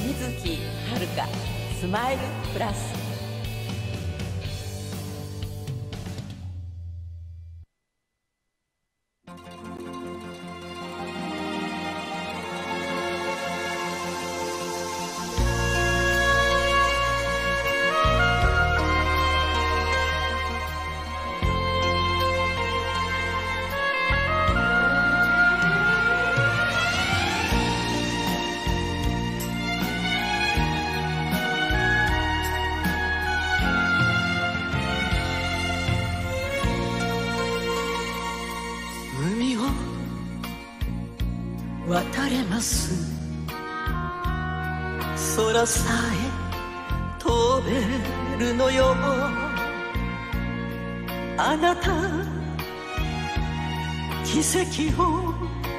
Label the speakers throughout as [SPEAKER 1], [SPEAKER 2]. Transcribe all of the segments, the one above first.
[SPEAKER 1] 月遥スマイルプラス。
[SPEAKER 2] 渡れます空さえ飛べるのよあなた奇跡を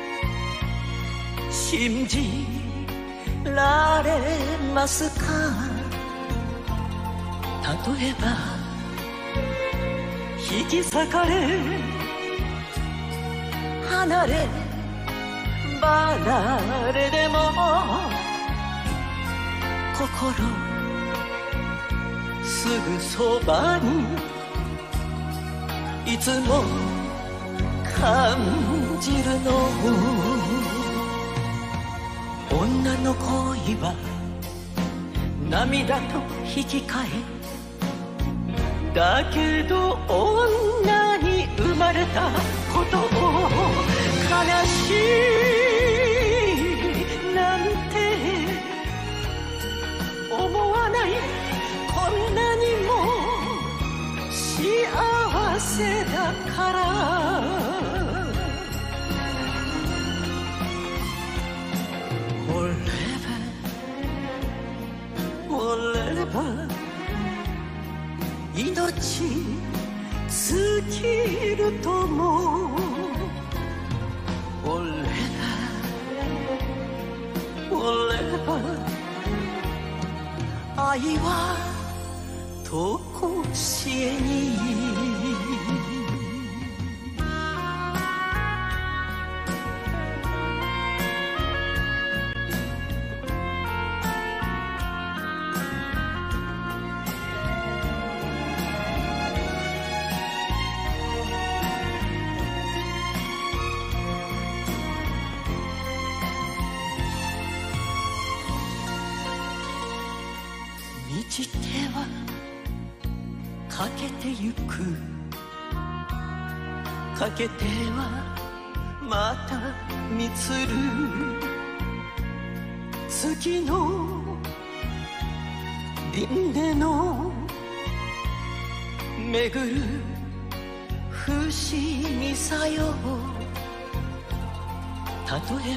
[SPEAKER 2] 信じられますか例えば引き裂かれ離れ離れでも心すぐそばにいつも感じるの女の恋は涙と引き換えだけど女に生まれたことを悲しいなんて思わないこんなにも幸せだからForever 命尽きるともForever 愛はとこしえに満ちてはかけてゆくかけてはまた満つる月の輪廻の巡る不思議さよ例え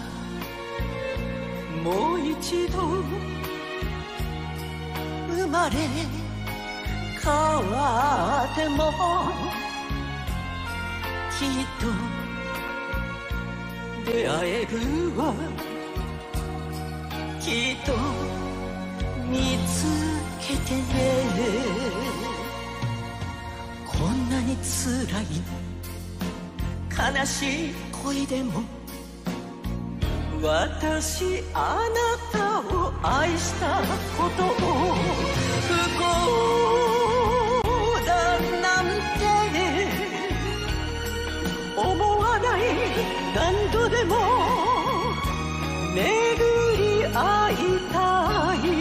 [SPEAKER 2] ばもう一度生まれ変わってもきっと出会えるわきっと見つけてねこんなに辛い悲しい恋でも私あなたを愛したことを不幸だなんて思わない何度でも巡り会いたい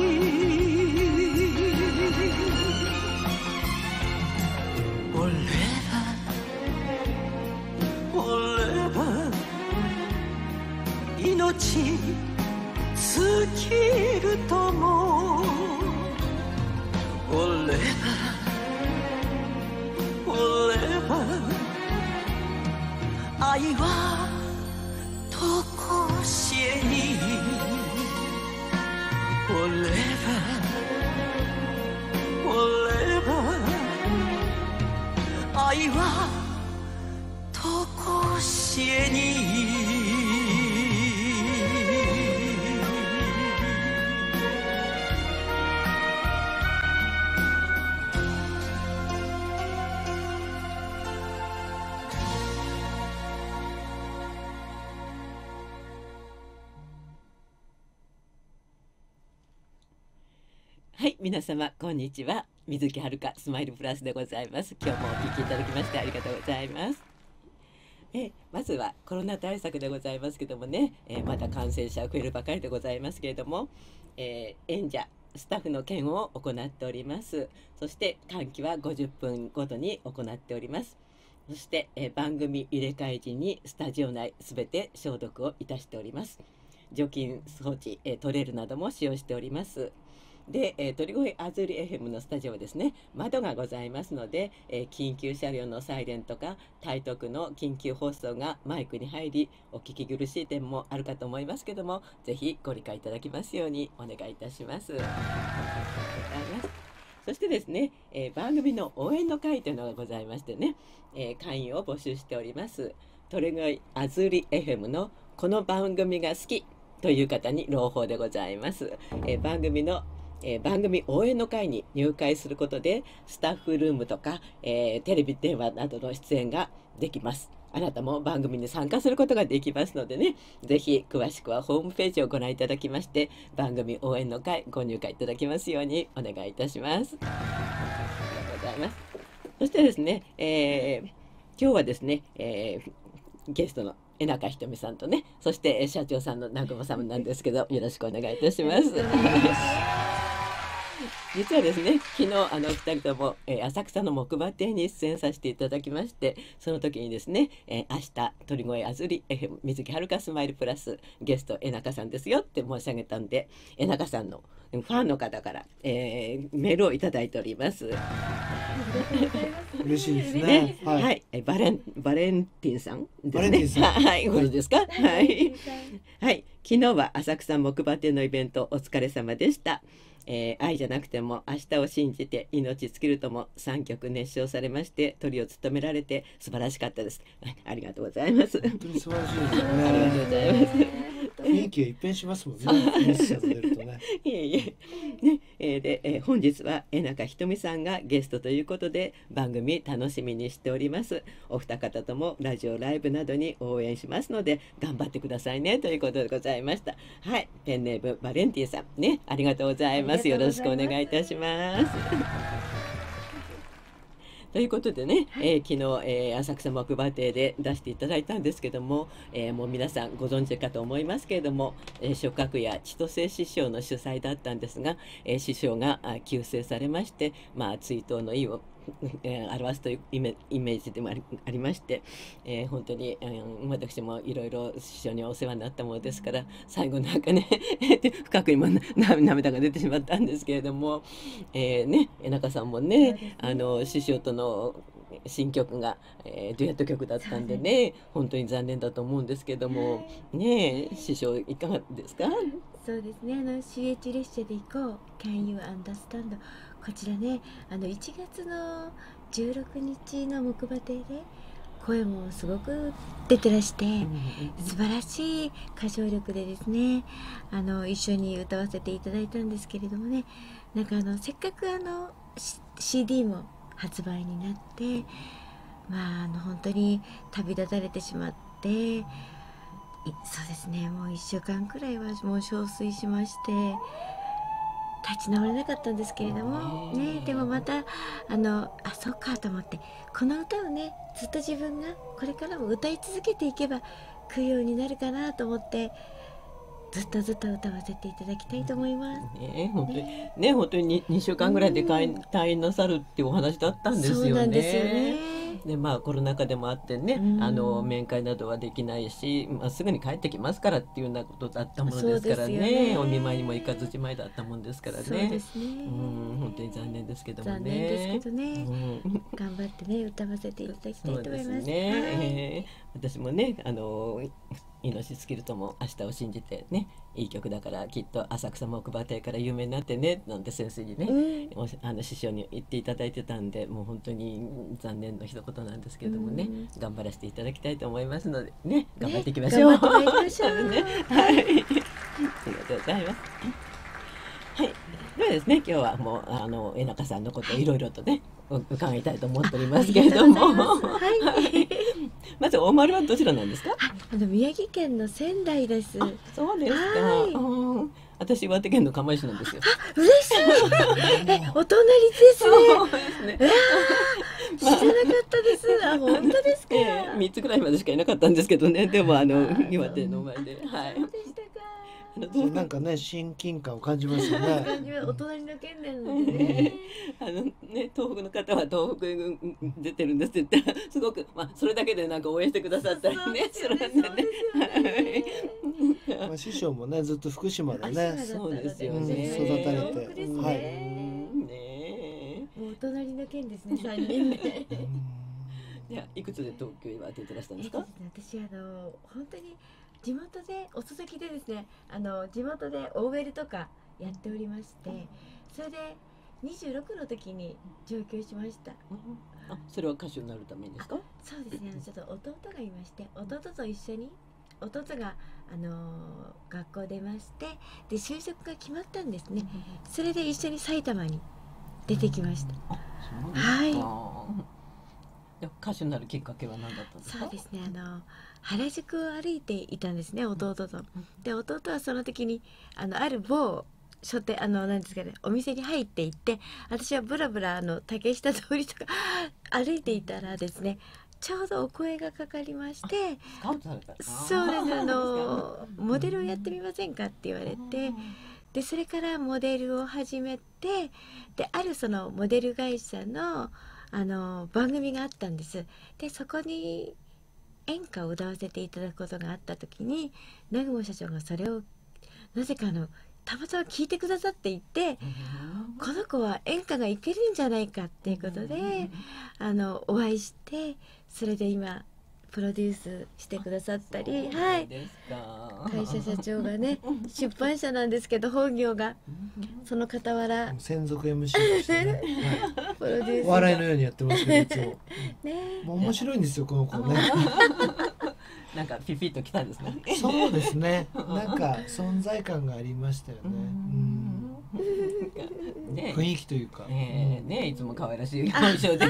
[SPEAKER 2] Forever 命尽きるともForever 愛はとこしえに Forever 愛はとこしえに
[SPEAKER 1] はい、皆様こんにちは。水木遥スマイルプラスでございます。今日もお聞きいただきましてありがとうございます。まずはコロナ対策でございますけどもね、まだ感染者増えるばかりでございますけれども、演者スタッフの検を行っております。そして換気は50分ごとに行っております。そして、番組入れ替え時にスタジオ内すべて消毒をいたしております。除菌装置、トレールなども使用しております。で、鳥越あずり FM のスタジオはですね、窓がございますので、緊急車両のサイレンとか台東区の緊急放送がマイクに入りお聞き苦しい点もあるかと思いますけども、ぜひご理解いただきますようにお願いいたします。そしてですね、番組の応援の会というのがございましてね、会員を募集しております。鳥越あずり FM のこの番組が好きという方に朗報でございます。番組応援の会に入会することでスタッフルームとか、テレビ電話などの出演ができます。あなたも番組に参加することができますのでね、ぜひ詳しくはホームページをご覧いただきまして番組応援の会ご入会いただきますようにお願いいたします。ありがとうございます。そしてですね、今日はですね、ゲストの江中ひとみさんとね、そして社長さんの南雲さんなんですけど、よろしくお願いいたします。実はですね、昨日2人とも、浅草の木馬亭に出演させていただきまして、その時にですね、明日鳥越あずり水木遥スマイルプラスゲスト江中さんですよって申し上げたんで、江中さんのファンの方から、メールをいただいております。
[SPEAKER 3] 嬉しいですね。
[SPEAKER 1] はい、バレンティンさんですね。はい、ご存知ですか。はい、はい、昨日は浅草木馬亭のイベントお疲れ様でした。愛じゃなくても明日を信じて命尽きるとも3曲熱唱されまして、トリを務められて素晴らしかったです。ありがとうございます。
[SPEAKER 3] 本当に素晴らしいですね。
[SPEAKER 1] ありがとうございます。
[SPEAKER 3] 雰囲気が一変しますもんね。メッセージ出るとね。
[SPEAKER 1] いえいえ。ね、で、本日は江中ひとみさんがゲストということで番組楽しみにしております。お二方ともラジオライブなどに応援しますので頑張ってくださいねということでございました。はい、ペンネームバレンティンさんね、ありがとうございます。よろしくお願いいたします。ということでね、昨日、浅草木馬亭で出していただいたんですけども、もう皆さんご存知かと思いますけれども、松鶴家千歳師匠の主催だったんですが、師匠が急逝されまして、追悼の意を表すというイメージでもありまして、本当に、私もいろいろ師匠にお世話になったものですから、最後なんかね深く今涙が出てしまったんですけれども、ね、江中さんもね、師匠との新曲が、デュエット曲だったんでね、本当に残念だと思うんですけども、ね、師匠いかがですか？
[SPEAKER 4] そうですね、CH 列車で行こう Can you understand、 こちらね、1月の16日の木馬亭で声もすごく出てらして、素晴らしい歌唱力でですね、一緒に歌わせていただいたんですけれどもね、なんかせっかくCD も発売になって、本当に旅立たれてしまって、そうですね、もう1週間くらいはもう憔悴しまして、立ち直れなかったんですけれどもね、でもまたそうかと思って、この歌をねずっと自分がこれからも歌い続けていけば供養になるかなと思って、ずっと歌わせていただきたいと思います。
[SPEAKER 1] 本当に 2週間ぐらいで退院なさるっていうお話だったんですよね。
[SPEAKER 4] そうなんですよね。
[SPEAKER 1] でコロナ禍でもあってね、面会などはできないし、すぐに帰ってきますからっていうようなことだったものですからね、お見舞いにも行かずじまいだったもんですからね。
[SPEAKER 4] そうですね。
[SPEAKER 1] 本当に残念ですけどもね。
[SPEAKER 4] 残念ですけどね、頑張ってね歌わせていただきたいと思います。そうです
[SPEAKER 1] ね。私もね命尽きるとも明日を信じてね、いい曲だからきっと浅草木馬亭から有名になってねなんて先生にね、師匠に言っていただいてたんで、もう本当に残念の一言なんですけれどもね、頑張らせていただきたいと思いますのでね、頑張っていきましょう。
[SPEAKER 4] 頑張ってまいりましょう。
[SPEAKER 1] ね、はい、ありがとうございます。はい、ではですね、今日はもう江中さんのことをいろいろとね、伺いたいと思っておりますけれども、まず大丸はどちらなんですか？
[SPEAKER 4] 宮城県の仙台です。
[SPEAKER 1] そうですか。 私岩手県の釜石なんですよ。
[SPEAKER 4] 嬉しい。お隣ですね。
[SPEAKER 1] そうですね。
[SPEAKER 4] 知らなかったです。あ、本当ですか。
[SPEAKER 1] 3つぐらいまでしかいなかったんですけどね。でも岩手の前で、はい。
[SPEAKER 4] そうでしたか。
[SPEAKER 3] なんかね親近感を感じますよね。
[SPEAKER 4] 感じはお隣の県なのでね。
[SPEAKER 1] 東北の方は東北出てるんですって言ったらすごく、まあ、それだけでなんか応援してくださったりねするんでね。
[SPEAKER 3] まあ師匠もねずっと福島でね
[SPEAKER 1] そうですよ
[SPEAKER 3] 育
[SPEAKER 1] ね。
[SPEAKER 3] たれ
[SPEAKER 4] 東北ですね。
[SPEAKER 3] て、はい。
[SPEAKER 1] ね
[SPEAKER 4] もうお隣の県ですね、3人で。
[SPEAKER 1] いや、いくつで東京には出てらしたんですか？
[SPEAKER 4] 私本当に地元でお続きでですね、地元で OL とかやっておりまして、それで26の時に上京しました。
[SPEAKER 1] あ、それは歌手になるためにですか？
[SPEAKER 4] そうですね、ちょっと弟がいまして、弟と一緒に弟が学校出まして、で就職が決まったんですね。それで一緒に埼玉に出てきました。はい。
[SPEAKER 1] 歌手になるきっかけは何だったんですか？
[SPEAKER 4] そうですね、原宿を歩いていたんですね、弟と。で弟はその時にある某書店なんですかね、お店に入っていって、私はブラブラ竹下通りとか歩いていたらですね、ちょうどお声がかかりまして、
[SPEAKER 1] スカウトされた。
[SPEAKER 4] そうですモデルをやってみませんかって言われて、でそれからモデルを始めて、であるそのモデル会社の番組があったんです。でそこに演歌を歌わせていただくことがあった時に、南雲社長がそれをなぜかたまたま聞いてくださっていて、この子は演歌がいけるんじゃないかっていうことでお会いして、それで今プロデュースしてくださったり、はい、会社社長がね出版社なんですけど本業が、その傍ら
[SPEAKER 3] 専属 MC としてね、はい、
[SPEAKER 4] プロデュース
[SPEAKER 3] お笑いのようにやってますけどいつも
[SPEAKER 4] ね。
[SPEAKER 3] もう面白いんですよこの子ね。
[SPEAKER 1] なんかピピッときたんですね。
[SPEAKER 3] そうですね。なんか存在感がありましたよね。
[SPEAKER 1] ね、
[SPEAKER 3] 雰囲気というか。
[SPEAKER 1] ね、いつも可愛らしい表情で。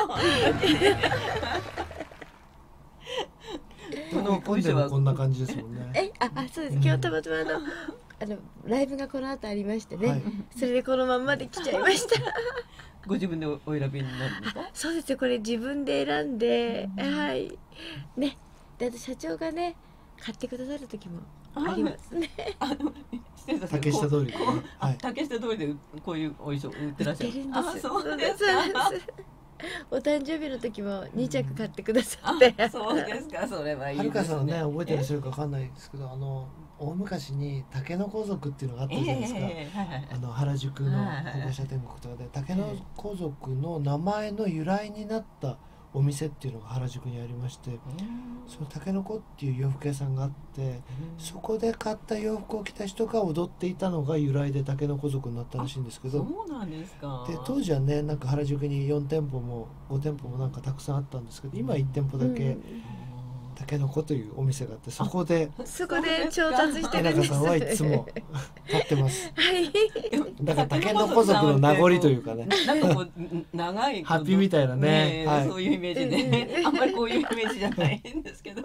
[SPEAKER 3] この声でもこんな感じですもんね。
[SPEAKER 4] そうです。今日たまたまライブがこの後ありましてね、
[SPEAKER 3] はい、
[SPEAKER 4] それでこのまんまで来ちゃいました。
[SPEAKER 1] ご自分でお選びになるんですか？
[SPEAKER 4] そうですよ、これ自分で選んで、はいね。で社長がね買ってくださる時もありますね。
[SPEAKER 3] 竹下通りで、
[SPEAKER 1] 竹下通りでこういうお衣装売ってらっしゃる。
[SPEAKER 4] そうです。お誕生日の時も2着買ってくださって。
[SPEAKER 1] そうですか、それはいいですね。
[SPEAKER 3] はるかさんね覚えてらっしゃるかわかんないですけど、大昔に竹の子族っていうのがあったじゃないですか。原宿の保護者天国とかで竹の子族の名前の由来になったお店っていうのが原宿にありまして、そのたけのこっていう洋服屋さんがあって、そこで買った洋服を着た人が踊っていたのが由来でたけのこ族になったらしいんですけど、
[SPEAKER 1] そうなんですか。
[SPEAKER 3] で当時はねなんか原宿に4店舗も5店舗もなんかたくさんあったんですけど、今1店舗だけたけのこというお店があって、そこで
[SPEAKER 4] 調達してるんです。
[SPEAKER 3] 江中さんはいつも買ってます。
[SPEAKER 4] はい。
[SPEAKER 3] だからたけのこ族の名残というかね、
[SPEAKER 1] なんかこう長い
[SPEAKER 3] ハッピーみたいなね、
[SPEAKER 1] そういうイメージで、あんまりこういうイメージじゃないんですけど。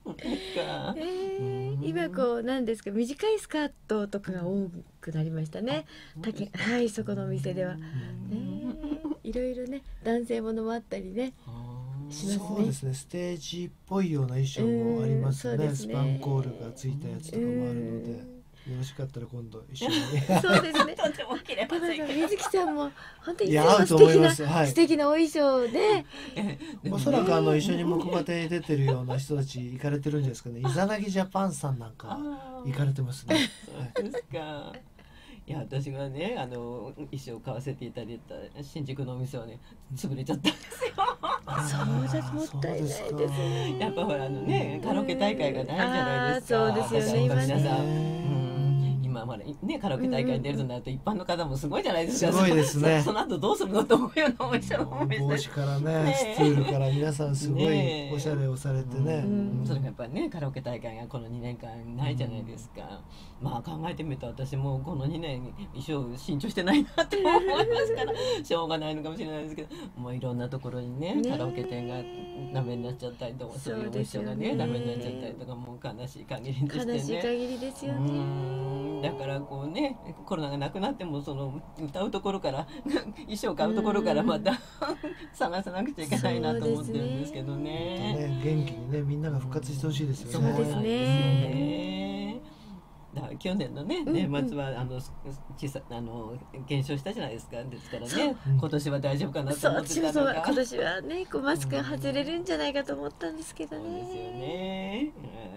[SPEAKER 4] 今こうなんですか、短いスカートとかが多くなりましたね。はい、そこのお店では。いろいろね、男性ものもあったりね。
[SPEAKER 3] そうですね、ステージっぽいような衣装もありますね。スパンコールがついたやつとかもあるので、よろしかったら今度一緒に。
[SPEAKER 4] そうですね。
[SPEAKER 1] とても綺麗な
[SPEAKER 4] 水木さんも本当に素敵なお衣装で、
[SPEAKER 3] おそらく一緒に木馬亭に出てるような人たち行かれてるんですかね。イザナギジャパンさんなんか行かれてますね。
[SPEAKER 1] そうですか。いや、私がね衣装を買わせていただいた新宿のお店はね潰れちゃったんですよ。
[SPEAKER 4] そうです、もったいないですね。
[SPEAKER 1] やっぱほらカラオケ大会がないじゃないですか。
[SPEAKER 4] そうですよね、
[SPEAKER 1] 皆さん。今ほらねカラオケ大会に出るとなると一般の方もすごいじゃないですか。
[SPEAKER 3] すごいですね。
[SPEAKER 1] その後どうするのと思うようなお店のお店。
[SPEAKER 3] 帽子からね、スツールから皆さんすごいおしゃれをされてね。
[SPEAKER 1] それがやっぱりねカラオケ大会がこの2年間ないじゃないですか。まあ考えてみると私もこの2年衣装新調してないなって思いますからしょうがないのかもしれないですけど、もういろんなところにねカラオケ店がダメになっちゃったりとか、そういうお衣装がねダメになっちゃったりとか、もう悲しい限りでしてね。
[SPEAKER 4] 悲しい限りですよね。
[SPEAKER 1] だだからこうね、コロナがなくなってもその歌うところから衣装買うところからまた探さなくちゃいけないなと思ってるんですけどね。
[SPEAKER 3] 元気にねみんなが復活してほしいですよね。
[SPEAKER 4] そうですね。
[SPEAKER 1] だから去年のね年末は減少したじゃないですか。ですからね、今年は大丈夫かなと思ってたのが、
[SPEAKER 4] 今年はねこうマスクが外れるんじゃないかと思ったんですけどね。
[SPEAKER 1] そうですよね。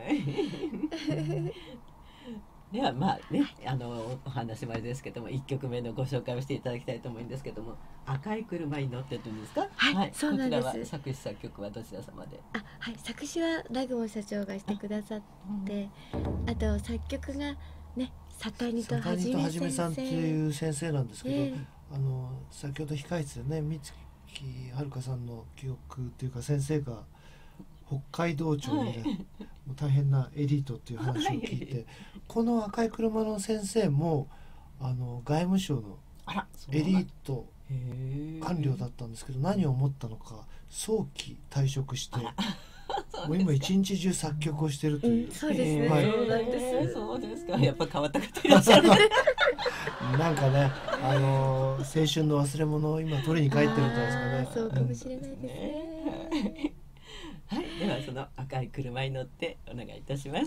[SPEAKER 1] ではまあねお話もあれですけども1曲目のご紹介をしていただきたいと思うんですけども、赤い車に乗ってというんですか。
[SPEAKER 4] はい、そうなんです。
[SPEAKER 1] こちらは作詞作曲はどちら様で。
[SPEAKER 4] はい、作詞は南雲社長がしてくださって、あと作曲がね坂谷とはじめさんって
[SPEAKER 3] いう先生なんですけど、先ほど控室でね三月遥さんの記憶っていうか先生が北海道庁にもう大変なエリートっていう話を聞いて、この赤い車の先生も外務省のエリート官僚だったんですけど、何を思ったのか早期退職してもう今一日中作曲をしてるという。
[SPEAKER 4] そうですね。そうなんです。
[SPEAKER 1] そうですか。やっぱ変わった方いらっしゃる。
[SPEAKER 3] なんかね青春の忘れ物を今取りに帰ってるんですかね。
[SPEAKER 4] そうかもしれないですね。
[SPEAKER 1] はい、ではその赤い車に乗ってお願いいたします。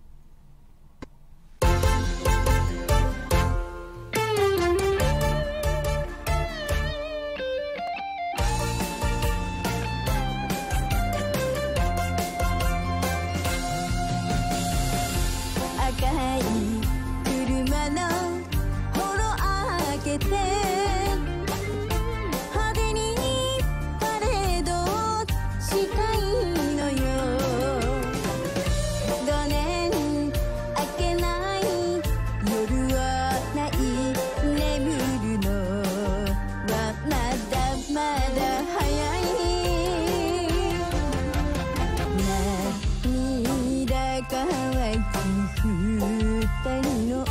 [SPEAKER 5] 赤い車のほろ開けて派手にパレードをしたいのよ。5年明けない夜はない眠るのはまだまだ早い。涙乾き二人の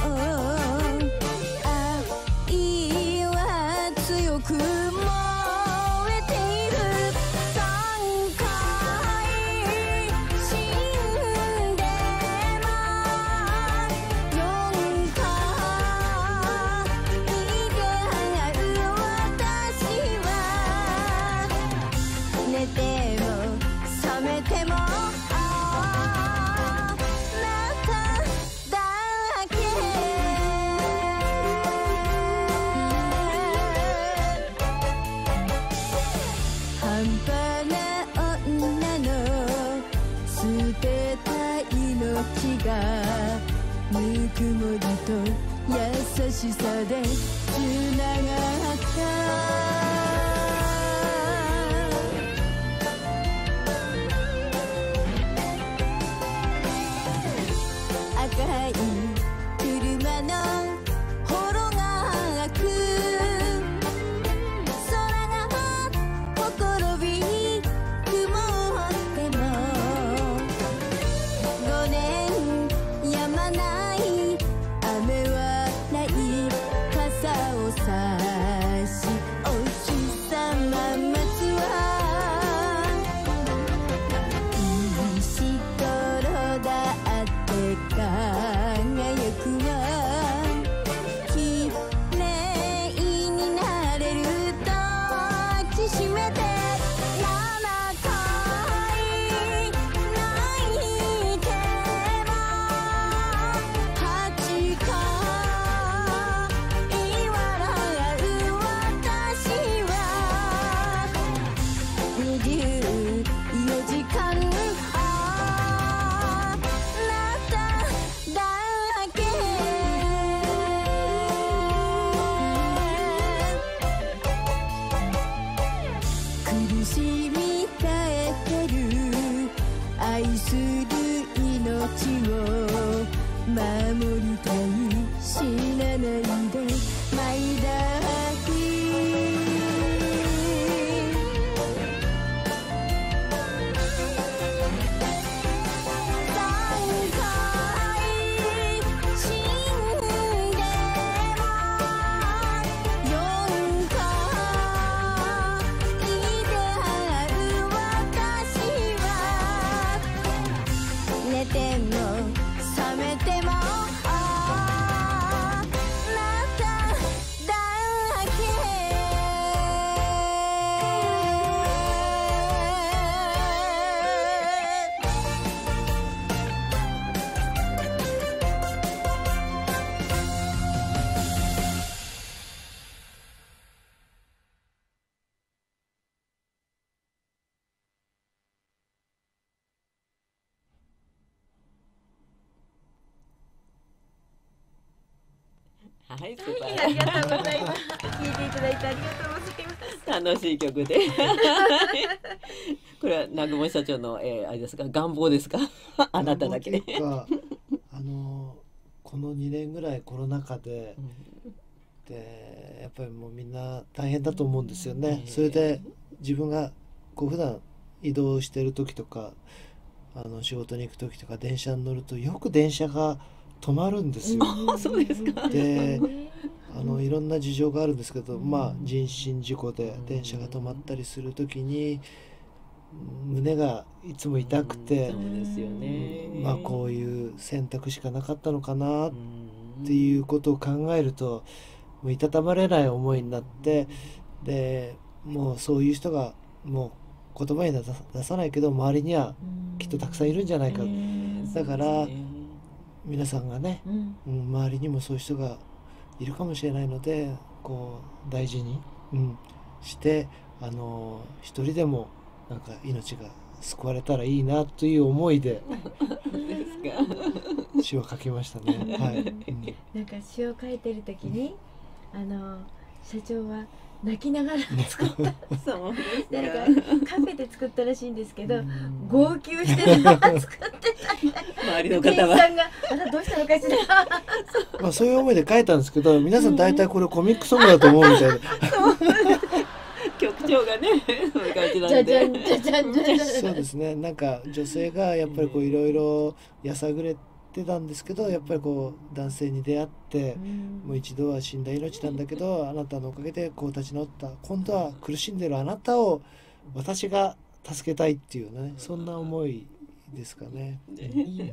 [SPEAKER 5] 愛は強く燃えている。3回死んでも4回がある私は寝ても覚めても半端な女の捨てた命がぬくもりと優しさでつながった。赤い車のほろが開く空がほころび曇っても5年止まない雨はない傘を差しお日様待つわ。石ころだって輝くわ。きれいになれると抱きしめて7回泣いても8回笑う
[SPEAKER 1] はい、素
[SPEAKER 4] はい、
[SPEAKER 1] 晴らしい。
[SPEAKER 4] ありがとうございます。聞いていただいてありがとうございます。
[SPEAKER 1] 楽しい曲で。これは南雲社長の、あれですか、願望ですか。あなただけ。
[SPEAKER 3] っていうかこの2年ぐらいコロナ禍で、やっぱりもうみんな大変だと思うんですよね。それで自分がこう普段移動してる時とか仕事に行く時とか電車に乗るとよく電車が止まるんですよ。
[SPEAKER 1] あ、そうですか。
[SPEAKER 3] でいろんな事情があるんですけど、人身事故で電車が止まったりする時に胸がいつも痛くて、
[SPEAKER 1] そうですよね。
[SPEAKER 3] こういう選択しかなかったのかなっていうことを考えるともういたたまれない思いになって、でもうそういう人がもう言葉に出さないけど周りにはきっとたくさんいるんじゃないか。だから皆さんがね、周りにもそういう人がいるかもしれないのでこう大事に、して一人でもなんか命が救われたらいいなという思いで詩を書きましたね。はい。
[SPEAKER 4] なんか詩を書いてる時に社長は泣きながら作った
[SPEAKER 1] そうです
[SPEAKER 4] なんかカフェで作ったらしいんですけど、号泣して作ってたんで
[SPEAKER 1] 周りの
[SPEAKER 4] 店員
[SPEAKER 1] 方は
[SPEAKER 4] さんがあらどうしたのかしら
[SPEAKER 3] そういう思いで書いたんですけど、皆さん大体これコミックソングだと思うみたいで
[SPEAKER 1] 局長がねそういう感じなん
[SPEAKER 4] じゃじゃ
[SPEAKER 1] で
[SPEAKER 4] んじゃじゃんじゃじゃん
[SPEAKER 3] そうですね。なんか女性がやっぱりこういろいろやさぐれてたんですけど、やっぱりこう男性に出会ってもう一度は死んだ命なんだけど、あなたのおかげでこう立ち直った、今度は苦しんでるあなたを私が助けたいっていうね、そんな思いですかね。
[SPEAKER 1] ね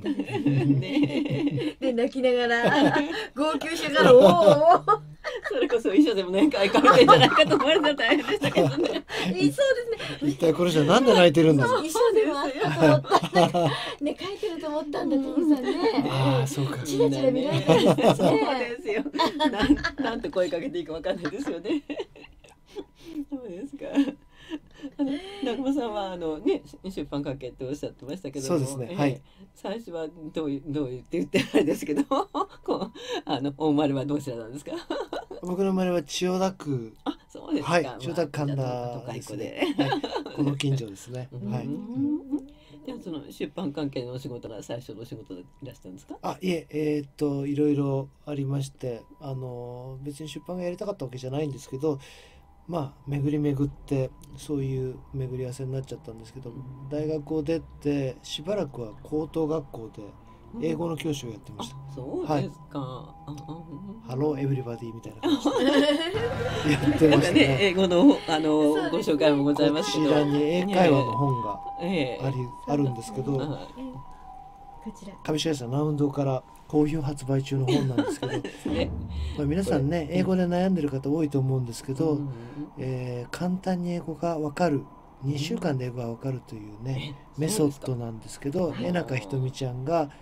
[SPEAKER 4] で泣きながら号泣しながらおお
[SPEAKER 1] それこそ一緒でも何回書いてんじゃないかと思われたら大変でしたけどね。
[SPEAKER 4] そうですね。
[SPEAKER 3] 一体これじゃなんで泣いてるんだろう。
[SPEAKER 4] 一緒でもあったと思った。なんかね書いてると思ったんだトムさんね。
[SPEAKER 3] ああそうか。
[SPEAKER 4] チラチラ見られたんです
[SPEAKER 1] そう
[SPEAKER 4] ね。
[SPEAKER 1] ですよ。なんて声かけていいかわかんないですよね。そうですか。中間さんは出版関係っておっしゃってましたけども、
[SPEAKER 3] そうですね。はい。
[SPEAKER 1] 最初はどう言ってあれですけど、お生まれはどちらなんですか。
[SPEAKER 3] 僕の生まれは千代田区。
[SPEAKER 1] あ、そうですか。
[SPEAKER 3] はい、千代田区神田ですね。この近所ですね。はい。
[SPEAKER 1] でその出版関係のお仕事が最初のお仕事でいらしたんですか。
[SPEAKER 3] いえ、いろいろありまして、別に出版がやりたかったわけじゃないんですけど、巡り巡ってそういう巡り合わせになっちゃったんですけど、大学を出てしばらくは高等学校で英語の教師をやってました。
[SPEAKER 1] そうですか。
[SPEAKER 3] ハローエブリバディみたいな感じでやってましたね。
[SPEAKER 1] 英語のご紹介もございますけど、
[SPEAKER 3] こちらに英会話の本があるんですけど、
[SPEAKER 4] こちら
[SPEAKER 3] 株式会社ナウンドから好評発売中の本なんですけど、皆さんね英語で悩んでる方多いと思うんですけど、簡単に英語がわかる、2週間で英語がわかるというねメソッドなんですけど、江中ひとみちゃんが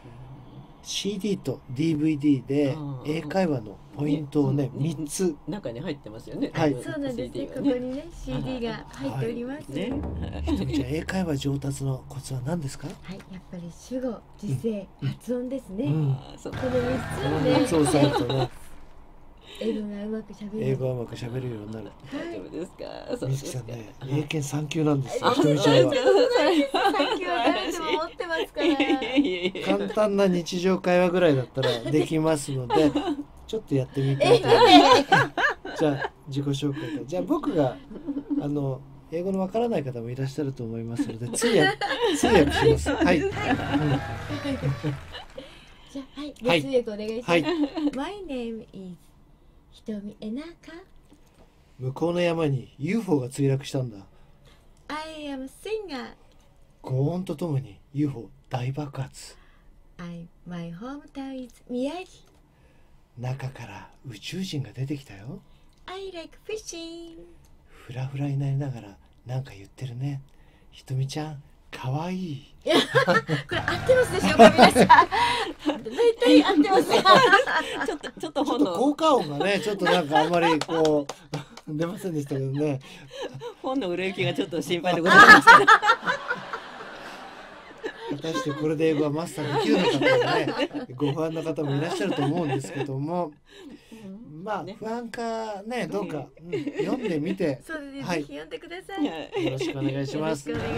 [SPEAKER 3] CD と DVD で英会話のポイントをね3つ
[SPEAKER 1] 中に入ってますよね。
[SPEAKER 3] はい。
[SPEAKER 4] そうなんですね。ここにね CD が入っております。
[SPEAKER 1] ね。
[SPEAKER 3] ひとみちゃん英会話上達のコツは何ですか？
[SPEAKER 4] はい、やっぱり主語、時制、発音ですね。
[SPEAKER 1] そう。
[SPEAKER 4] この3つをね、
[SPEAKER 3] そうするとね
[SPEAKER 4] 英語がうまく喋る。
[SPEAKER 3] 英語がうまく喋れるようになる。
[SPEAKER 1] 大丈夫ですか。
[SPEAKER 3] みずきさんね、英検3級なんですよ。ひとみちゃんは。
[SPEAKER 4] 最近は誰でも持ってますから。
[SPEAKER 3] 簡単な日常会話ぐらいだったらできますので、ちょっとやってみてみて。じゃあ自己紹介から。じゃあ僕が英語のわからない方もいらっしゃると思いますので通訳します。はい。
[SPEAKER 4] じゃあはい、通訳お願いします。My name is ひとみえなか。
[SPEAKER 3] 向こうの山に UFO が墜落したんだ。
[SPEAKER 4] I am singer.
[SPEAKER 3] ご音とともに UFO 大爆発。
[SPEAKER 4] My hometown is 宮城。
[SPEAKER 3] 中から宇宙人が出てきたよ。
[SPEAKER 4] I like fishing.
[SPEAKER 3] フラフラになりながらなんか言ってるね。ひとみちゃんかわいい。
[SPEAKER 4] これ合ってますでしょうか皆さん。大体合ってますよ。
[SPEAKER 1] ちょっと
[SPEAKER 3] ちょっと効果音がねちょっとなんかあんまりこう出ませんでしたけどね。
[SPEAKER 1] 本の売れ行きがちょっと心配でございます。
[SPEAKER 3] 果たしてこれで英語はマスターできるのかとねご不安の方もいらっしゃると思うんですけども、まあ不安かねどうか、読んでみて
[SPEAKER 4] そうですね、
[SPEAKER 3] はい
[SPEAKER 4] ぜひ読んでください。よ
[SPEAKER 3] よろしくお願いします
[SPEAKER 4] ろしくお。願いし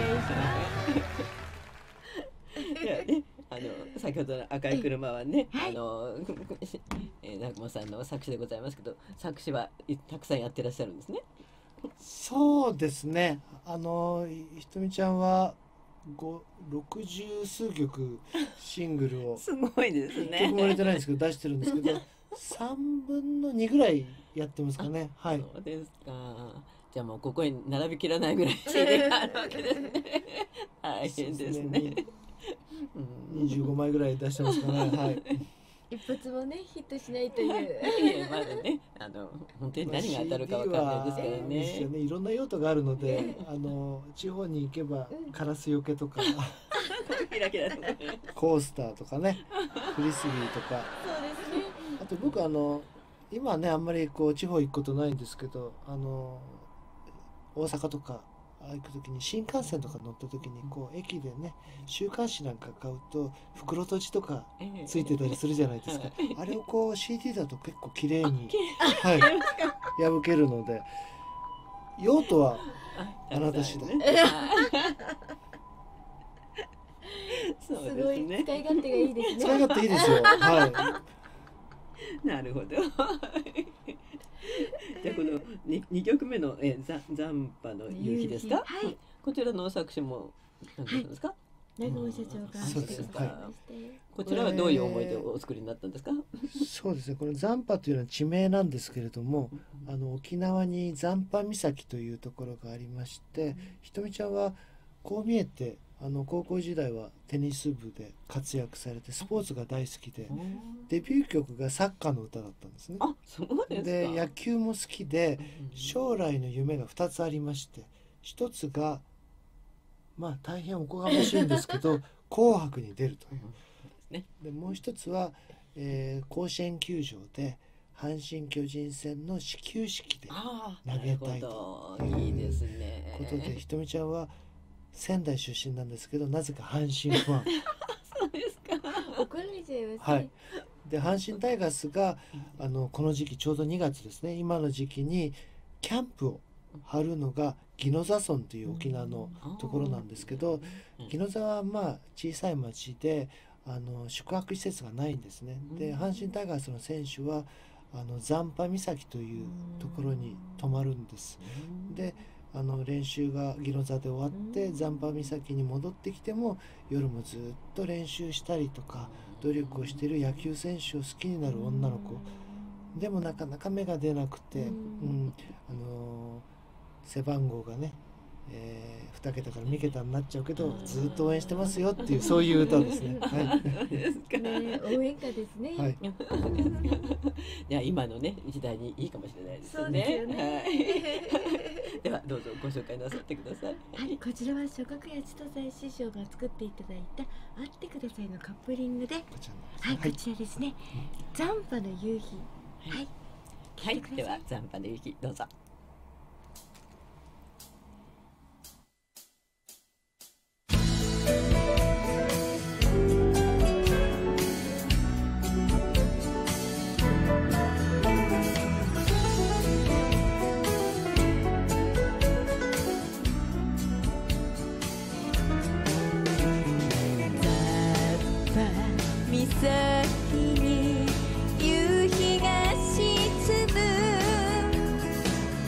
[SPEAKER 1] いやね、先ほどの赤い車はね、
[SPEAKER 4] はい
[SPEAKER 1] 南雲さんの作詞でございますけど、作詞たくさんやってらっしゃるんですね。
[SPEAKER 3] そうですね。ひとみちゃんは60数曲シングルを
[SPEAKER 1] すごいです
[SPEAKER 3] 1曲も売れてないんですけど出してるんですけど、3分の2ぐらいやってますかね。はい。
[SPEAKER 1] そうですか。じゃあもうここに並びきらないぐらい CD があるわけですね。大変ですね。
[SPEAKER 3] 25枚ぐらい出してますかね。はい。
[SPEAKER 4] ます。一発もねヒットしないという。
[SPEAKER 1] いやまだね、本当に何が当たるかわかんないですけど
[SPEAKER 3] CD はですよ
[SPEAKER 1] ね。
[SPEAKER 3] ね。いろんな用途があるので、地方に行けばカラスよけとか
[SPEAKER 1] キラキラとかね。
[SPEAKER 3] コースターとかね、フリスビーとか。
[SPEAKER 4] そうですね。
[SPEAKER 3] あと僕今ねあんまりこう地方行くことないんですけど、大阪とか行く時に新幹線とか乗った時にこう駅でね週刊誌なんか買うと袋閉じとかついてたりするじゃないですか。あれをこう CD だと結構綺麗にはい破けるので、用途はあなた次第。
[SPEAKER 1] そう
[SPEAKER 4] すごい
[SPEAKER 1] ですね。
[SPEAKER 4] 使い勝手がいいですね。
[SPEAKER 3] 使い勝手いいですよ。は
[SPEAKER 1] なるほど。じゃあこの2曲目の残波の夕日ですか。
[SPEAKER 4] はい。
[SPEAKER 1] こちらの作詞も何て言うんですか。
[SPEAKER 4] 南雲社長が
[SPEAKER 3] そうです
[SPEAKER 1] はいこちらはどういう思いでお作りになったんですか。
[SPEAKER 3] い。そうですね。この残波というのは地名なんですけれども、沖縄に残波岬というところがありまして、ひとみちゃんはこう見えて高校時代はテニス部で活躍されてスポーツが大好きで、デビュー曲がサッカーの歌だったんですね。
[SPEAKER 1] あ、そうですか。
[SPEAKER 3] で野球も好きで将来の夢が2つありまして、一つがまあ大変おこがましいんですけど紅白に出るという。でもう一つは、甲子園球場で阪神巨人戦の始球式で投げたいと
[SPEAKER 1] いいですね。
[SPEAKER 3] ことで、ひとみちゃんは仙台出身なんですけどなぜか阪神ファン。
[SPEAKER 1] そうですか。
[SPEAKER 4] 怒られちゃいますね。
[SPEAKER 3] はい。で阪神タイガースがこの時期ちょうど2月ですね、今の時期にキャンプを張るのが宜野座村という沖縄のところなんですけど、宜野座はまあ小さい町で宿泊施設がないんですね。で阪神タイガースの選手は残波岬というところに泊まるんです。で練習が宜野座で終わって残波岬に戻ってきても夜もずっと練習したりとか努力をしている野球選手を好きになる女の子でもなかなか芽が出なくて、背番号がね、2桁から2桁になっちゃうけどずっと応援してますよっていうそういう歌ですね。はい。
[SPEAKER 4] ね、応援歌ですね。
[SPEAKER 3] はい。
[SPEAKER 1] いや今のね時代にいいかもしれないですよ
[SPEAKER 4] そうです
[SPEAKER 1] ね。
[SPEAKER 4] よね。
[SPEAKER 1] はい。ではどうぞご紹介なさってください。
[SPEAKER 4] はい、こちらは諸角や千歳師匠が作っていただいた「会ってください」のカップリングで、
[SPEAKER 3] こちらの
[SPEAKER 4] はい、こちらですね。残波の夕日。はい。
[SPEAKER 1] はい。では残波の夕日どうぞ。
[SPEAKER 5] 岬に夕日が沈む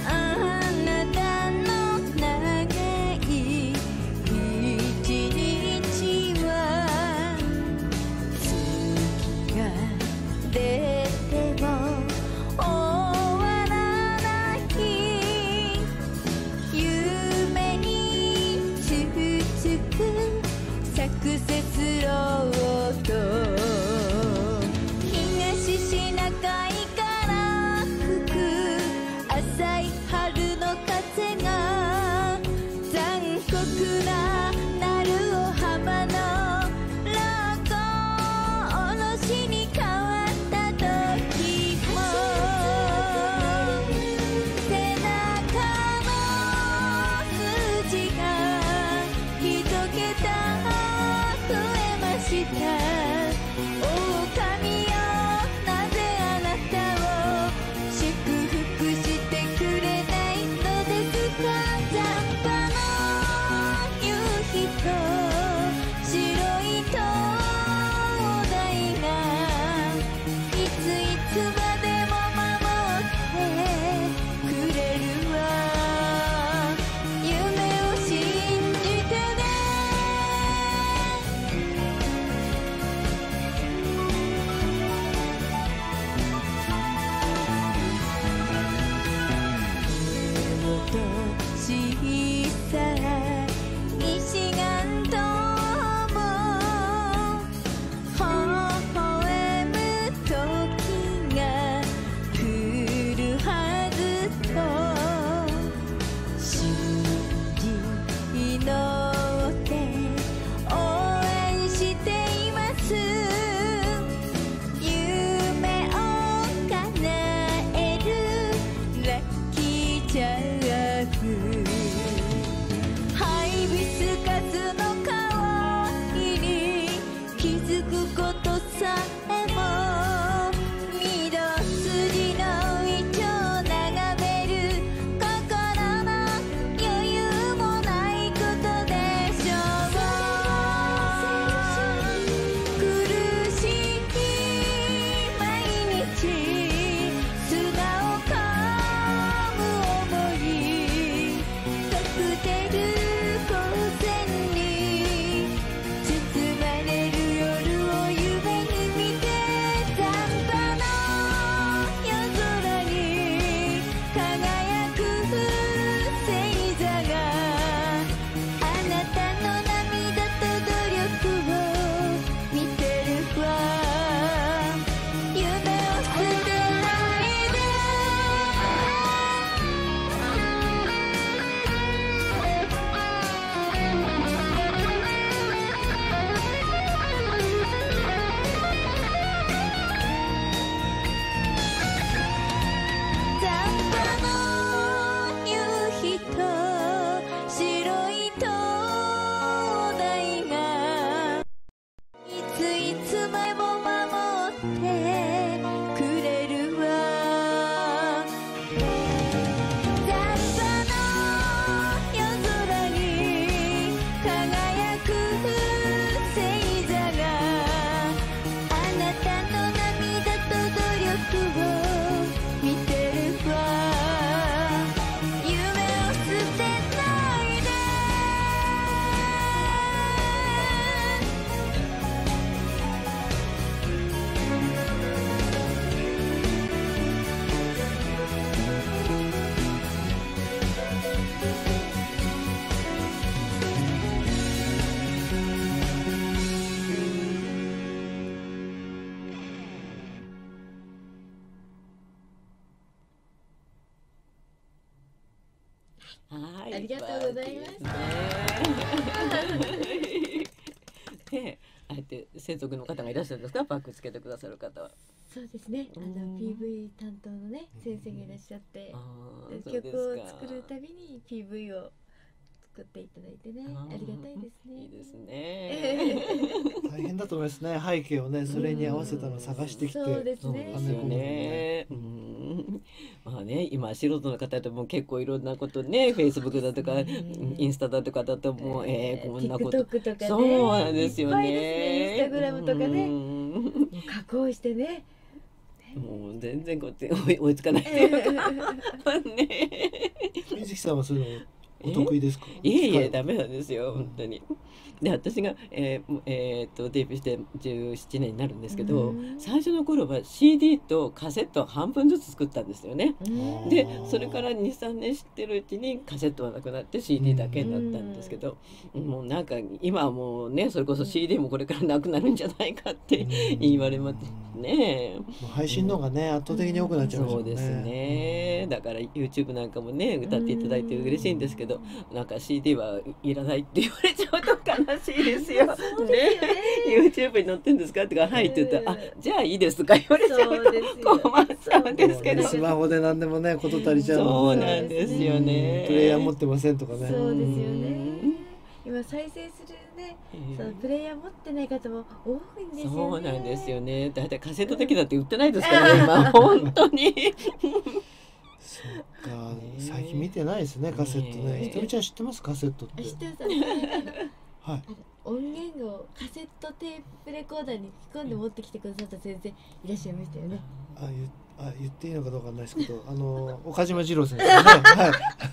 [SPEAKER 4] ありがとうございます。
[SPEAKER 1] で、あえて専属の方がいらっしゃるんですか、バッグつけてくださる方は。
[SPEAKER 4] そうですね。PV 担当のね先生がいらっしゃって、
[SPEAKER 1] そうですか。
[SPEAKER 4] 曲を作るたびに PV を作っていただいてね、ありがたいですね。
[SPEAKER 1] いいですね。
[SPEAKER 3] 大変だと思いますね。背景をね、それに合わせたのを探してきて。
[SPEAKER 4] そうですね。
[SPEAKER 1] ですよね。まあね、今素人の方でも結構いろんなことね、Facebook だとかインスタだとかだともうこんなこと。
[SPEAKER 4] TikTok とかね。
[SPEAKER 1] そうなんですよね。
[SPEAKER 4] インスタグラムとかね。加工してね。
[SPEAKER 1] もう全然こっち追いつかないっていうかね。
[SPEAKER 3] 水木さんはそういうのお得意ですか？
[SPEAKER 1] いえいえ、ダメなんですよ、本当に。で、私が、デビューして17年になるんですけど、最初の頃は CD とカセットを半分ずつ作ったんですよね。で、それから2、3年知ってるうちにカセットはなくなって CD だけになったんですけど、もうなんか今はもうね、それこそ CD もこれからなくなるんじゃないかって言われますね。
[SPEAKER 3] 配信の方がね、圧倒的に多くなっちゃいますもんね。
[SPEAKER 1] そうですね。だから YouTube なんかもね、歌っていただいて嬉しいんですけど、なんか CD はいらないって言われちゃうと悲しいですよ。ね、YouTube に載ってんですかとか、はいって言ったら、あ、じゃあいいですとか言われちゃうと困っちゃうんですけど。
[SPEAKER 3] スマホで何でもね、こと足りちゃう
[SPEAKER 1] そうなんですよね。
[SPEAKER 3] プレイヤー持ってませんとかね。
[SPEAKER 4] そうですよね。今再生するね、そのプレイヤー持ってない方も多いんですよね。
[SPEAKER 1] そうなんですよね。だいたいカセット的だって売ってないですからね、今本当に。
[SPEAKER 3] そうか、最近見てないですね、カセットね。ひとみちゃん知ってます？カセットって。
[SPEAKER 4] 知ってます。
[SPEAKER 3] はい。
[SPEAKER 4] 音源をカセットテープレコーダーに吹き込んで持ってきてくださった先生いらっしゃいましたよね。
[SPEAKER 3] 言っていいのかどうかわかんないですけど、岡島二郎先生ね。はい。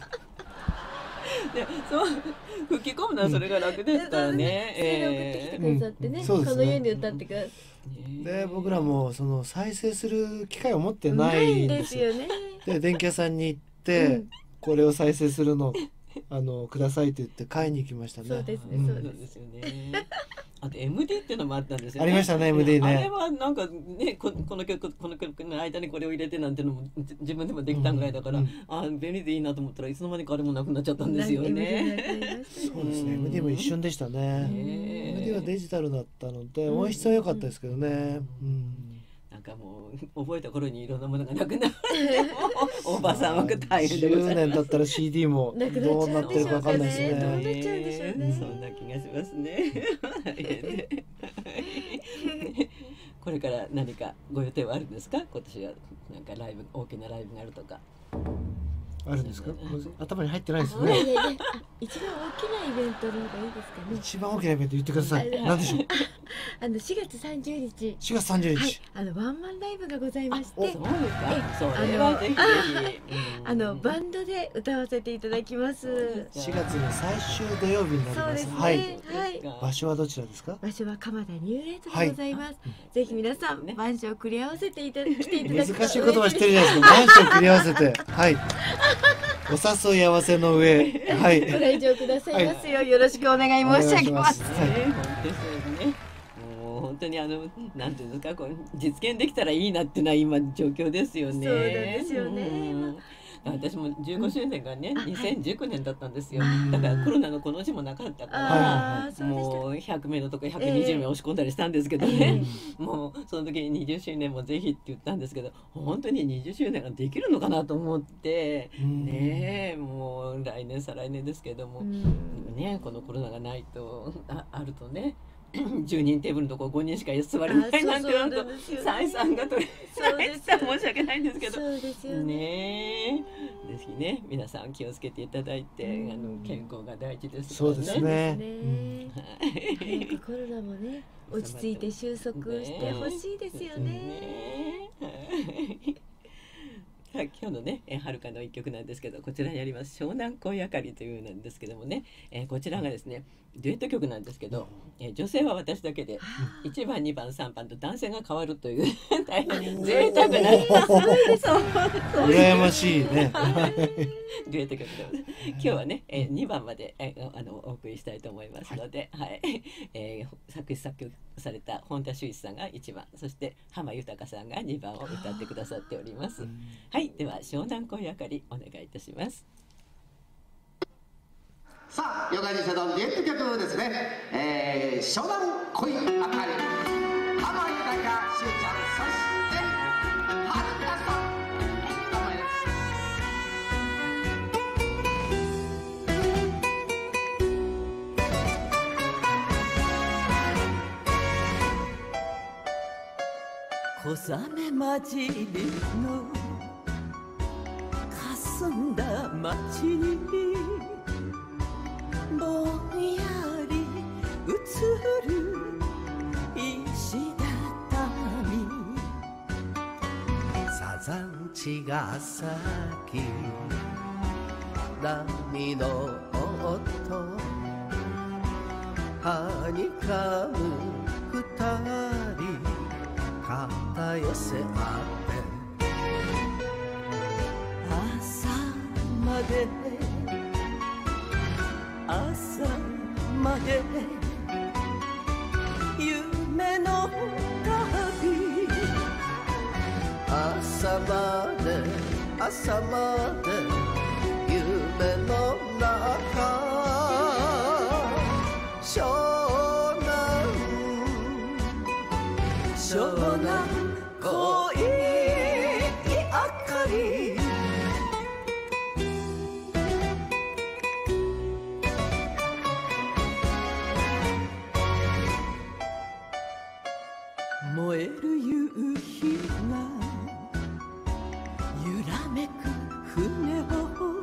[SPEAKER 1] で、そう吹き込むのはそれが楽ですからね。
[SPEAKER 4] それで送ってきてくださってね、このように歌ってください。
[SPEAKER 3] で、僕らもその再生する機会を持ってないんですよ。で、電気屋さんに行ってこれを再生するのくださいって言って買いに行きましたね。
[SPEAKER 4] そうですね、
[SPEAKER 1] そうですよね。あと MD っていうのもあったんですよね。
[SPEAKER 3] ありましたね、MD ね。
[SPEAKER 1] あれはなんかね、この曲の間にこれを入れてなんてのも自分でもできたぐらいだから、便利でいいなと思ったらいつの間にかあれもなくなっちゃったんですよね。
[SPEAKER 3] そうですね、MD も一瞬でしたね。MD はデジタルだったので音質は良かったですけどね。
[SPEAKER 1] なんかもう覚えた頃にいろんなものがなくなっておばさんは大変でございます。
[SPEAKER 3] 10年だったら CD もどうなってるかわかんないですね。
[SPEAKER 4] どうなっちゃうんでしょうね。
[SPEAKER 1] そんな気がしますね。これから何かご予定はあるんですか？今年はなんか大きなライブがあるとか。
[SPEAKER 3] あるんですか？頭に入ってないですね。
[SPEAKER 4] 一番大きなイベントの方がいいですかね。
[SPEAKER 3] 一番大きなイベント言ってください。何でしょう。
[SPEAKER 4] 4月30日。
[SPEAKER 3] 4月30日。
[SPEAKER 4] ワンマンライブがございまして。
[SPEAKER 1] そうですか。それはぜひぜひ。
[SPEAKER 4] バンドで歌わせていただきます。
[SPEAKER 3] 4月の最終土曜日になります。はい。場所はどちらですか？
[SPEAKER 4] 場所は蒲田ニューレートでございます。ぜひ皆さん番所を繰り合わせて来ていただき
[SPEAKER 3] 難しい言葉してるじゃないですか。番所を繰り合わせて。はい。お誘い合わせの上、はい。
[SPEAKER 4] ご来場くださいますよ。よろしくお願い申し上げます。
[SPEAKER 1] 本当になんていうんですか、こう実現できたらいいなっていうのは今状況ですよね。
[SPEAKER 4] そうなんですよね。
[SPEAKER 1] 私も15周年がね、2019年だったんですよ。だからコロナのこの字もなかったから、もう100名のとこ120名押し込んだりしたんですけどね、もうその時に20周年もぜひって言ったんですけど、本当に20周年ができるのかなと思って、ねえ、もう来年再来年ですけども、ね、このコロナがないと、あるとね、10人テーブルのとこ5人しか座れないなんてなると採算が取れないって申し訳ないんですけど、ねえ、ぜひね皆さん気をつけていただいて、健康が大事です。
[SPEAKER 3] そうですね。
[SPEAKER 4] 早くコロナもね落ち着いて収束してほしいですよね。今日のね、はるかの一曲なんですけど、こちらにあります湘南恋あかりというなんですけどもね、こちらがですねデュエット曲なんですけど、女性は私だけで1番2番3番と男性が変わるという大変贅沢な
[SPEAKER 3] 羨ましいね
[SPEAKER 1] デュエット曲で今日はね、2番までお送りしたいと思いますので、作詞作曲された本田修一さんが1番、そして浜豊さんが2番を歌ってくださっております。はい、では湘南恋あかりお願いいたします。
[SPEAKER 6] さあ、ヨガニセのデュエット曲ですね。湘南恋あかり、浜井隆しゅうちゃん、そしてはるかさん、名前です。
[SPEAKER 2] 小雨混じりの霞んだ街にぼんやり映る石畳、
[SPEAKER 6] サザン血が咲き波の音はにかむ二人肩寄せ合って
[SPEAKER 2] 朝まで朝まで夢の旅、
[SPEAKER 6] 朝まで朝まで夢の中、湘南恋あかり、
[SPEAKER 2] 燃える夕日が揺らめく船を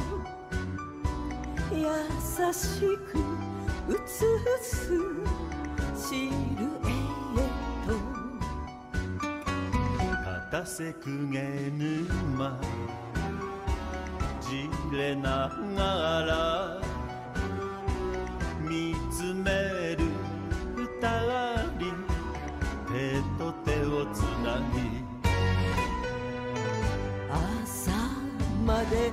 [SPEAKER 2] 優しく映すシルエット、
[SPEAKER 7] 片瀬公家沼じれながら見つめる二人、手と手をつなぎ
[SPEAKER 2] 朝まで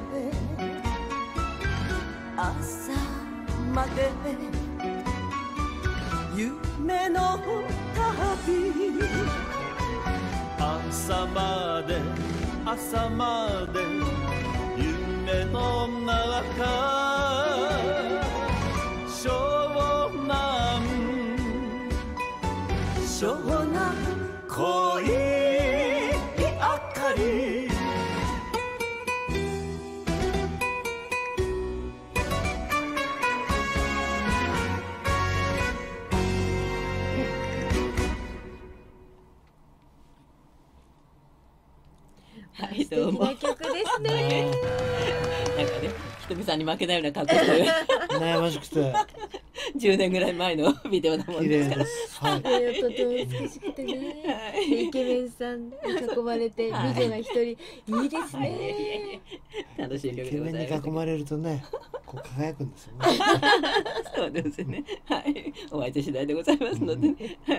[SPEAKER 2] 朝まで夢の旅、
[SPEAKER 7] 朝まで朝まで夢の中、湘南恋あかり、
[SPEAKER 1] はいどうも。
[SPEAKER 4] 素敵な曲ですね。
[SPEAKER 1] なんかね、ひとみさんに負けないような格好して
[SPEAKER 3] 悩ましくて
[SPEAKER 1] 10年ぐらい前のビデオなもん
[SPEAKER 3] 綺
[SPEAKER 1] ですから。
[SPEAKER 3] 麗です。はい。
[SPEAKER 4] とても美しくてね、イケメンさんに囲まれて美女が一人、いいですね。
[SPEAKER 1] 楽しい
[SPEAKER 3] イ
[SPEAKER 1] 曲
[SPEAKER 3] ケメンに
[SPEAKER 1] でございます。
[SPEAKER 3] 囲まれるとね、こう輝くんですよね。
[SPEAKER 1] そうですね。はい、お相手次第でございますので、ね、はい。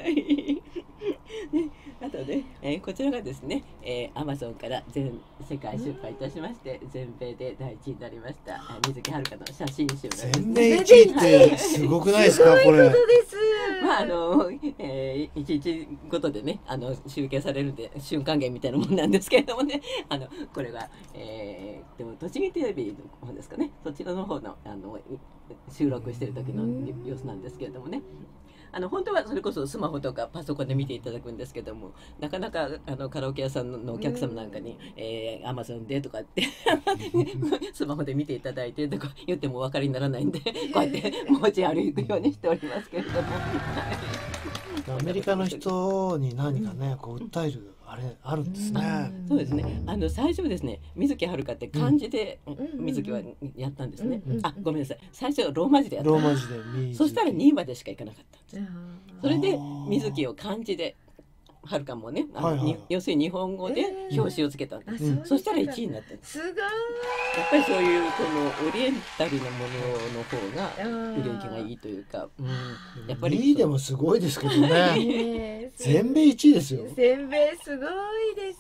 [SPEAKER 1] ね、あとね、こちらがですね、Amazon から全世界出版いたしまして、全米で第一位になりました水木遥の写真集なんです
[SPEAKER 3] 全
[SPEAKER 1] ね。
[SPEAKER 3] 米一位ってすごくないですかこれ。
[SPEAKER 4] そうです。
[SPEAKER 1] まあいちいちごとでね集計されるんで瞬間芸みたいなもんなんですけれどもね、これは、でも栃木テレビの方ですかね、そちらの方の収録してる時の様子なんですけれどもね、本当はそれこそスマホとかパソコンで見ていただくんですけども、なかなかカラオケ屋さんのお客様なんかにAmazon でとかってスマホで見ていただいてとか言ってもお分かりにならないんで、こうやって持ち歩くようにしておりますけれども。
[SPEAKER 3] アメリカの人に何かね、こう訴えるあれあるんですね。
[SPEAKER 1] そうですね。最初ですね、水木遥って漢字で水木はやったんですね。あ、ごめんなさい。最初はローマ字でやった。
[SPEAKER 3] ローマ字で水木。
[SPEAKER 1] そしたら2までしかいかなかったんです。それで水木を漢字で。はるかもね、要するに日本語で表紙をつけたんです。そしたら1位になったんです。
[SPEAKER 4] すごい。
[SPEAKER 1] やっぱりそういうこのオリエンタルなものの方が売れ行きがいいというか、
[SPEAKER 3] やっぱり2位でもすごいですけどね。全米1位ですよ。
[SPEAKER 4] 全米すごいです。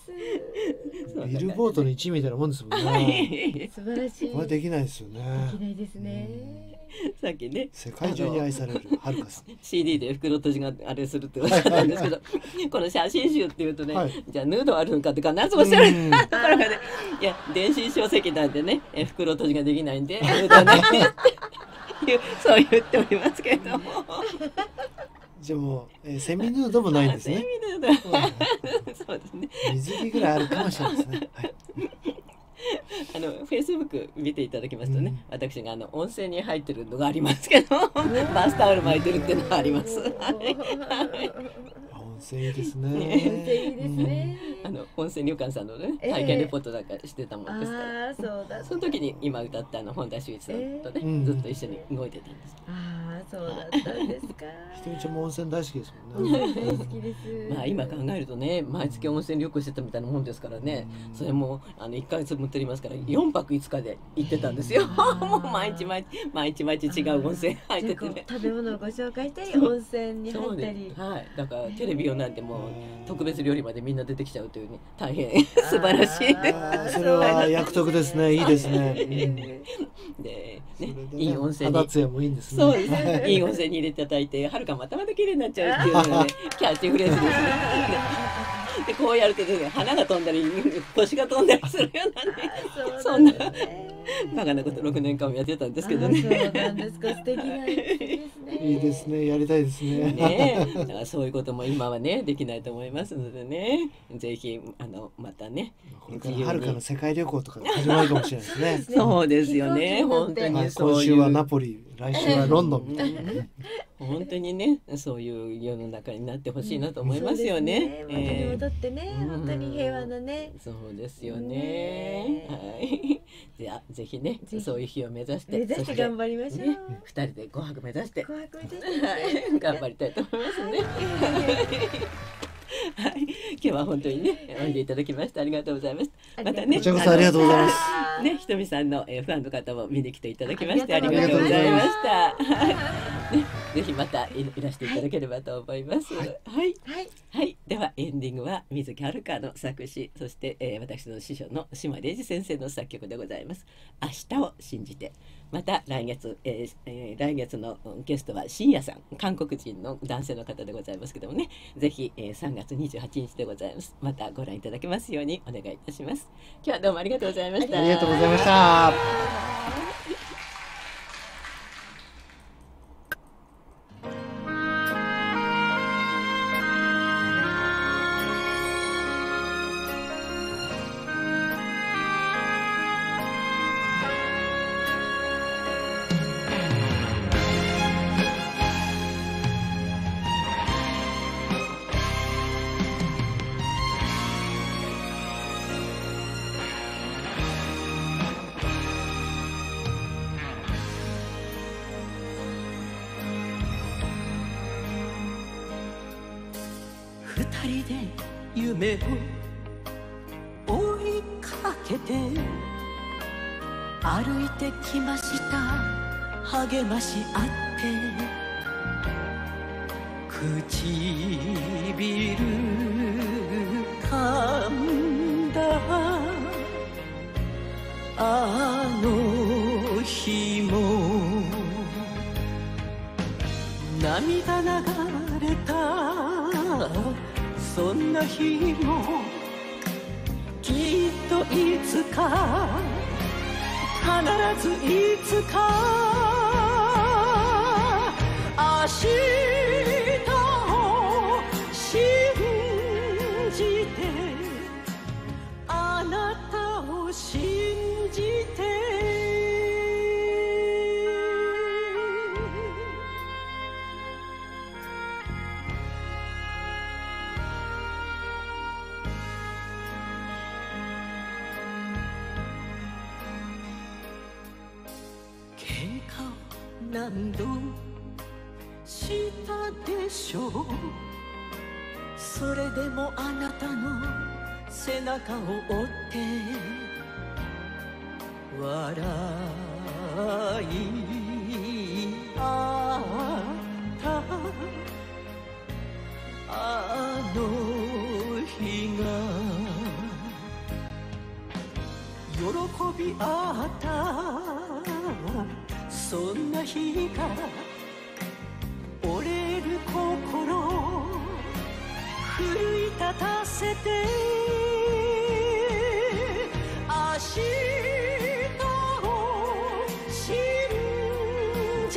[SPEAKER 3] ビルボードの1位みたいなもんですもんね。
[SPEAKER 4] 素晴らしい。
[SPEAKER 3] これできないですよね。
[SPEAKER 4] できないですね。
[SPEAKER 1] さっきね、
[SPEAKER 3] 世界中に愛されるはるかさん。
[SPEAKER 1] CD で袋閉じがあれするっておっしゃったんですけど、この写真集っていうとね、じゃあヌードあるのかってか何つもおっしゃるところがね、いや電子書籍なんでね、袋閉じができないんでヌードはないってそう言っておりますけれども。
[SPEAKER 3] じゃあもう、セミヌードもないんですね。
[SPEAKER 1] セミヌードそうですね。
[SPEAKER 3] 水着ぐらいあるかもしれないですね。はい。
[SPEAKER 1] フェイスブック見ていただきますとね、私が温泉に入ってるのがありますけど、バスタオル巻いてるっていうのがあります。
[SPEAKER 3] 温泉いいですね。
[SPEAKER 4] 温泉いいですね。
[SPEAKER 1] 温泉旅館さんのね、体験レポートなんかしてたもんですから。
[SPEAKER 4] そうだ。
[SPEAKER 1] その時に今歌った本田修一さんとね、ずっと一緒に動いてたんです。
[SPEAKER 4] そうだったんですか。
[SPEAKER 3] ひとみちゃんも温泉大好きですもんね。
[SPEAKER 4] 大好きです。
[SPEAKER 1] まあ今考えるとね、毎月温泉旅行してたみたいなもんですからね。それも1ヶ月分ってりますから4泊5日で行ってたんですよ。もう毎日違う温泉入っててね。
[SPEAKER 4] 食べ物をご紹介したり、温泉に入ったり。
[SPEAKER 1] はい。だからテレビ用なんてもう特別料理までみんな出てきちゃうというね、大変素晴らしい。
[SPEAKER 3] それは役得ですね。いいですね。
[SPEAKER 1] で、ね、いい温泉に。
[SPEAKER 3] 肌ツヤもいいんですね。
[SPEAKER 1] そうですね。いい温泉に入れていただいて、はるかまた綺麗になっちゃうっていうのがね、キャッチフレーズですね。でこうやるとね、花が飛んだり星が飛んだりするようなね、そんなバカなこと6年間もやってたんですけどね。
[SPEAKER 4] そうなんですか。素敵なですね。
[SPEAKER 3] いいですね。やりたいですね。
[SPEAKER 1] ね、だからそういうことも今はねできないと思いますのでね、ぜひまたね、
[SPEAKER 3] これからはるかの世界旅行とか始まるかもしれないですね。
[SPEAKER 1] そうですよね。本当にそういう。
[SPEAKER 3] 今週はナポリ、来週はロンドンみたいなね。
[SPEAKER 1] 本当にね、そういう世の中になってほしいなと思いますよね。
[SPEAKER 4] 戻ってね、本当に平和なね。
[SPEAKER 1] そうですよね。はい。じゃあぜひね、そういう日を目指して
[SPEAKER 4] 頑張りましょう。
[SPEAKER 1] 2人で紅白目指して
[SPEAKER 4] 頑
[SPEAKER 1] 張りたいと思いますね。はい、今日は本当にね、おいでいただきましてありがとうございます。またね、
[SPEAKER 3] こちらこそありがとうございます。
[SPEAKER 1] ね、ひとみさんのファンの方も見に来ていただきましてありがとうございました。ね、ぜひまたいらしていただければと思います。はい、ではエンディングは水木遥の作詞、そして、私の師匠の島礼二先生の作曲でございます。明日を信じて。また来月のゲストは深夜さん、韓国人の男性の方でございますけどもね、ぜひ、3月28日でございます。またご覧いただけますようにお願いいたします。今日はどうもありがとうございました。
[SPEAKER 3] ありがとうございました。
[SPEAKER 2] 二人で夢を追いかけて歩いてきました。励まし合って唇噛んだあの日も涙流れたそんな日もきっといつか必ずいつか明日を信じてあなたを信じて何度したでしょう。それでもあなたの背中を追って笑い合ったあの日が喜び合ったそんな日が折れる心奮い立たせて明日を信じ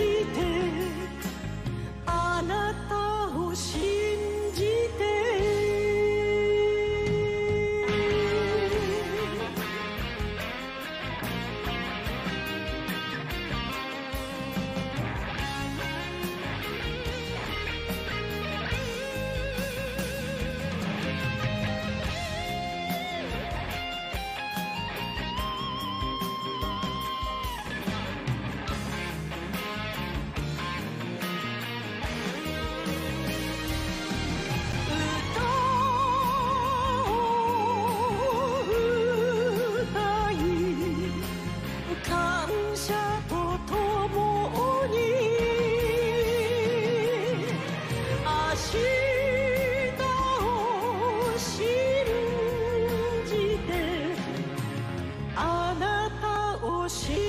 [SPEAKER 2] し